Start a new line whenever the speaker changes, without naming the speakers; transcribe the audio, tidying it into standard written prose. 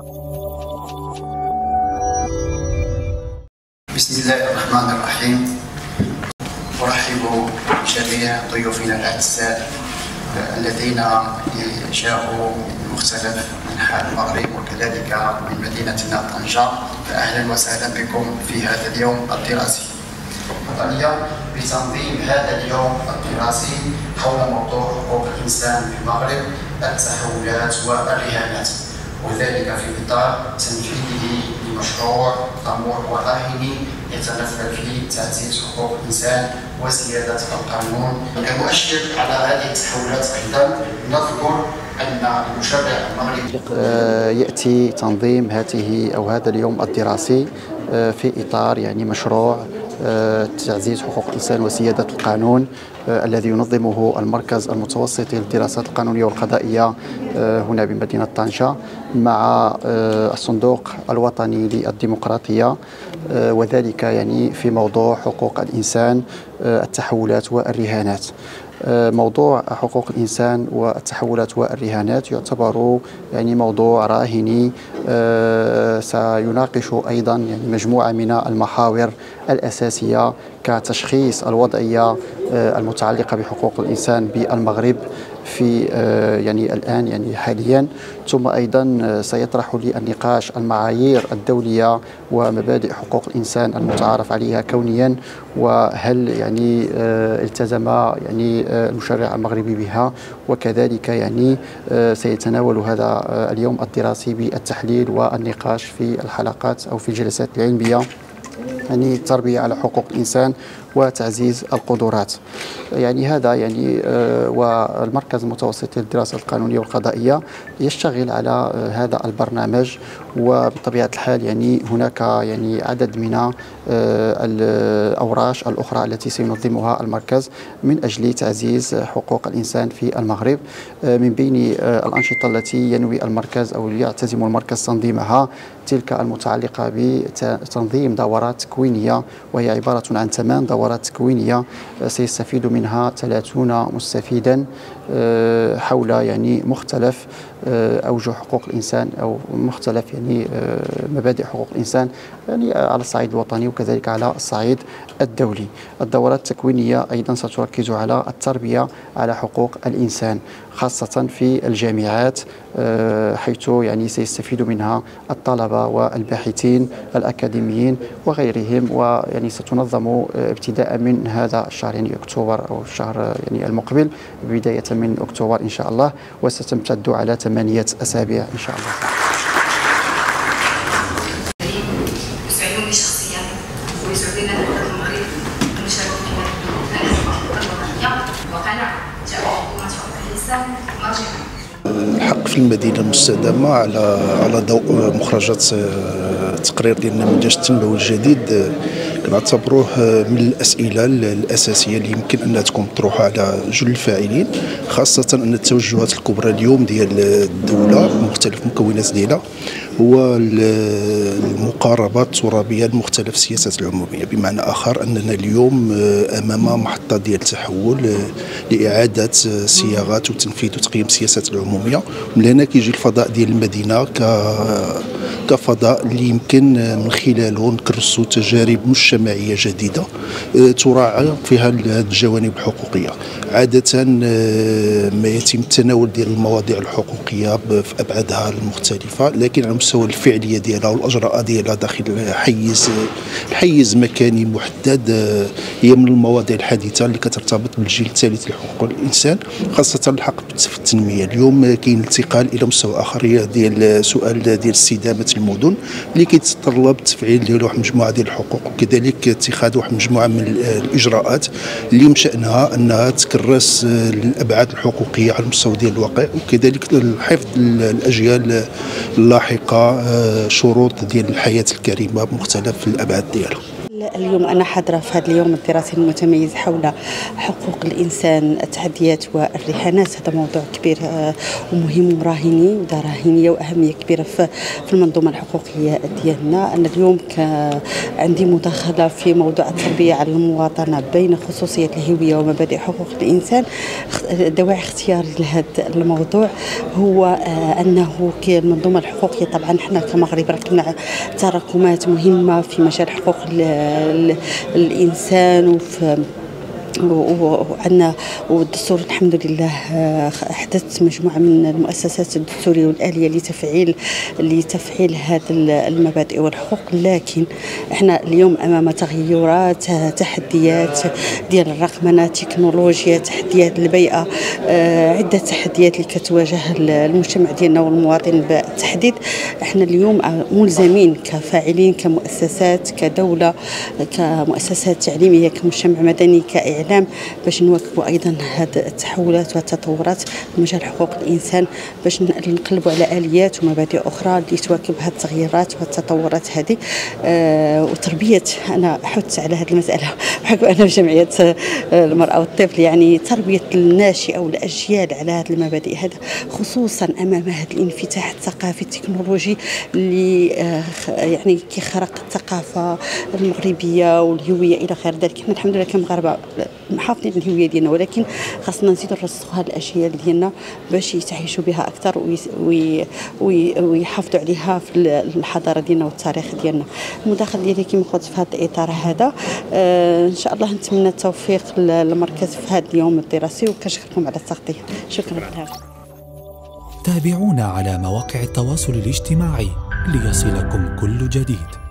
بسم الله الرحمن الرحيم. أرحب بجميع ضيوفنا الأعزاء الذين جاءوا من مختلف أنحاء المغرب وكذلك من مدينتنا طنجة، فأهلا وسهلا بكم في هذا اليوم الدراسي. وطنية بتنظيم هذا اليوم الدراسي حول موضوع حقوق الإنسان في المغرب، التحولات والرهانات، وذلك في إطار تنفيذه لمشروع طموح وراهن يتمثل في تعزيز حقوق الإنسان وزيادة القانون. كمؤشر على هذه التحولات أيضا نذكر أن المشرع المغربي
يأتي تنظيم هذا اليوم الدراسي في إطار مشروع تعزيز حقوق الإنسان وسيادة القانون الذي ينظمه المركز المتوسطي للدراسات القانونية والقضائية هنا بمدينة طنجة مع الصندوق الوطني للديمقراطية، وذلك في موضوع حقوق الإنسان، التحولات والرهانات. موضوع حقوق الإنسان والتحولات والرهانات يعتبر موضوع راهني سيناقش أيضا مجموعة من المحاور الأساسية كتشخيص الوضعية المتعلقة بحقوق الإنسان بالمغرب في الآن حاليا، ثم أيضا سيطرح للنقاش المعايير الدولية ومبادئ حقوق الإنسان المتعارف عليها كونيا، وهل التزم المشرع المغربي بها، وكذلك سيتناول هذا اليوم الدراسي بالتحليل والنقاش في الحلقات أو في الجلسات العلمية التربية على حقوق الإنسان وتعزيز القدرات. هذا والمركز المتوسطي للدراسات القانونية والقضائية يشتغل على هذا البرنامج، وبطبيعة الحال هناك عدد من الأوراش الأخرى التي سينظمها المركز من أجل تعزيز حقوق الإنسان في المغرب. من بين الأنشطة التي ينوي المركز أو يعتزم المركز تنظيمها تلك المتعلقة بتنظيم دورات تكوينية، وهي عبارة عن 8 دورات تكوينية سيستفيد منها 30 مستفيدا حول مختلف أوجه حقوق الإنسان أو مختلف مبادئ حقوق الإنسان على الصعيد الوطني وكذلك على الصعيد الدولي. الدورات التكوينية أيضا ستركز على التربية على حقوق الإنسان خاصة في الجامعات، حيث سيستفيد منها الطلبة والباحثين الأكاديميين وغيرهم، ستنظم ابتداء من هذا الشهر أكتوبر أو الشهر المقبل، بداية من أكتوبر إن شاء الله، وستمتد على 8 أسابيع إن شاء الله.
يسعدني شخصيا ويسعدنا دولة المغرب أن نشارك في هذه الوطنية، وقناعة جاء حكومة حقوق الإنسان مرجعا.
الحق في المدينة المستدامة على ضوء مخرجات التقرير ديال النموذج التنبوي الجديد كنعتبروه من الأسئلة الأساسية اللي يمكن أنها تكون مطروحة على جل الفاعلين، خاصة أن التوجهات الكبرى اليوم ديال الدولة بمختلف المكونات ديالها هو المقاربة الترابية لمختلف السياسات العمومية. بمعنى آخر أننا اليوم أمام محطة ديال التحول لإعادة صياغة وتنفيذ وتقييم السياسات العمومية. من هنا كيجي الفضاء ديال المدينة كفضاء اللي يمكن من خلاله نكرسوا تجارب مجتمعية جديدة تراعى فيها الجوانب الحقوقية. عادة ما يتم التناول ديال المواضيع الحقوقية في أبعادها المختلفة، لكن على مستوى الفعلية ديالها والأجراء ديالها داخل حيز مكاني محدد هي من المواضيع الحديثة اللي كترتبط بالجيل الثالث لحقوق الإنسان، خاصة الحق في التنمية. اليوم كاين انتقال إلى مستوى آخر ديال سؤال ديال استدامة المدن اللي كيتطلب التفعيل ديال واحد المجموعة ديال الحقوق، وكذلك اتخاذ واحد المجموعة من الإجراءات اللي من شأنها أنها تكرس الأبعاد الحقوقية على المستوى ديال الواقع، وكذلك الحفظ الأجيال اللاحقة شروط ديال الحياة الكريمة بمختلف الأبعاد ديالها.
اليوم أنا حاضرة في هذا اليوم الدراسي المتميز حول حقوق الإنسان، التحديات والرهانات. هذا موضوع كبير ومهم وراهني وذا راهنية وأهمية كبيرة في المنظومة الحقوقية ديالنا. أنا اليوم عندي مداخلة في موضوع التربية على المواطنة بين خصوصية الهوية ومبادئ حقوق الإنسان. دواعي اختياري لهذا الموضوع هو أنه المنظومة الحقوقية، طبعا احنا كمغرب ركبنا تراكمات مهمة في مجال حقوق الإنسان وعندنا والدستور الحمد لله أحدث مجموعة من المؤسسات الدستورية والآلية لتفعيل هذه المبادئ والحقوق. لكن احنا اليوم أمام تغيرات، تحديات ديال الرقمنة، تكنولوجيا، تحديات البيئة، عدة تحديات اللي كتواجه المجتمع ديالنا والمواطن بالتحديد. احنا اليوم ملزمين كفاعلين، كمؤسسات، كدولة، كمؤسسات تعليمية، كمجتمع مدني، كإعلام، باش نواكبوا ايضا هذه التحولات والتطورات في مجال حقوق الانسان، باش نقلبوا على اليات ومبادئ اخرى اللي تواكب هذه التغييرات والتطورات هذه. وتربيه، انا حثت على هذه المساله بحكم انا في جمعيه المراه والطفل، يعني تربيه الناشئه والاجيال على هذه المبادئ هذا، خصوصا امام هذا الانفتاح الثقافي التكنولوجي اللي يعني كيخرق الثقافه المغربيه والهويه الى غير ذلك. احنا الحمد لله كمغاربه محافظين على الهويه ديالنا، ولكن خاصنا نزيدوا نرسخوا هذه الاجيال ديالنا باش يتعايشوا بها اكثر ويحافظوا عليها في الحضاره ديالنا والتاريخ ديالنا. المداخله ديالي كما قلت في هذا الاطار هذا. ان شاء الله نتمنى التوفيق للمركز في هذا اليوم الدراسي، وكنشكركم على التغطيه. شكرا لكم.
تابعونا على مواقع التواصل الاجتماعي ليصلكم كل جديد.